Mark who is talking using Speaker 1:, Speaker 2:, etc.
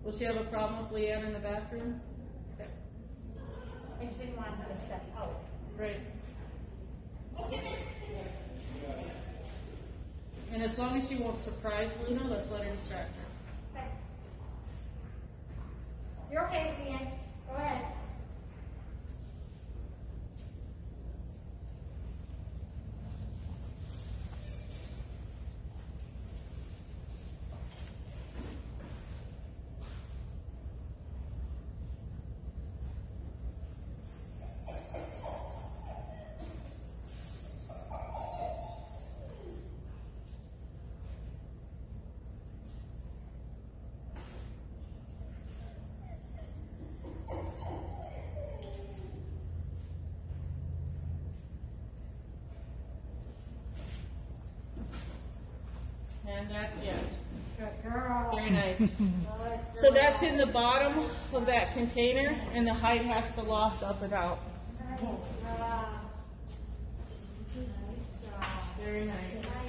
Speaker 1: Will she have a problem with Leanne in the bathroom? Okay.
Speaker 2: I just didn't want her to step out.
Speaker 1: Right. And as long as she won't surprise Luna, let's let her distract her.
Speaker 2: Okay. You're okay, Leanne. Go ahead.
Speaker 1: And that's yes.
Speaker 2: Good girl.
Speaker 1: Very nice.
Speaker 2: Good
Speaker 1: So
Speaker 2: girl.
Speaker 1: that's in the bottom of that container, and the height has to loss up and out.
Speaker 2: Nice job. Nice job.
Speaker 1: Very nice.